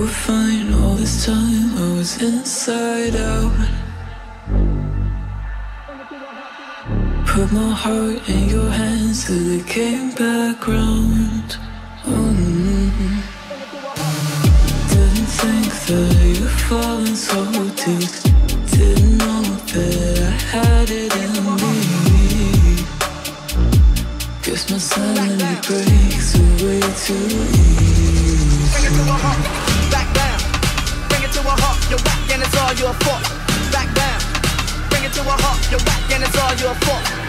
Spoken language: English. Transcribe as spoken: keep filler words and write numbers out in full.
fine all this time, I was inside out. Put my heart in your hands till it came back round. Mm-hmm. Didn't think that you'd fallen so deep. Didn't know that I had it in me. Guess my sanity breaks away too easy. Bring it to a halt, back down. Bring it to a halt, you're whack and it's all your fault. Back down. Bring it to a halt, you're whack and it's all your fault.